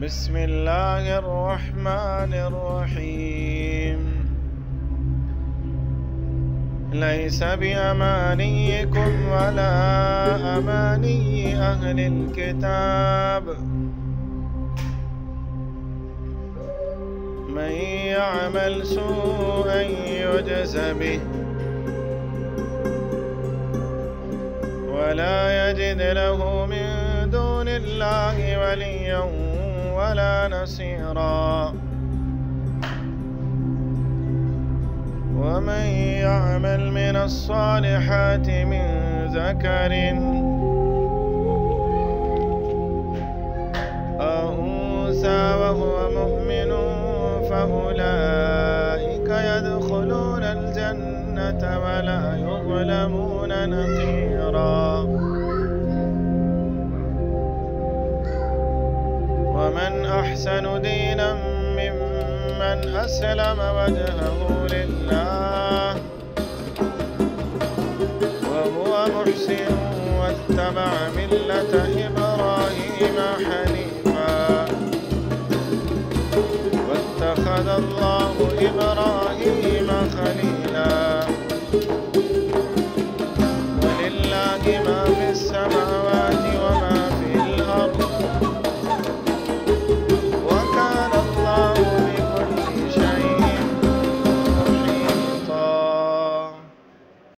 بسم الله الرحمن الرحيم. ليس بأمانيكم ولا أماني أهل الكتاب، من يعمل سوءا يجز به ولا يجد له من دون الله وليا ولا نصيرا. ومن يعمل من الصالحات من ذكر أو أنثى وهو مؤمن فأولئك يدخلون الجنة ولا يظلمون نقيرا. ومن أحسن دينا ممن أسلم وجهه لله وهو محسن واتبع ملة إبراهيم حنيفا واتخذ الله إبراهيم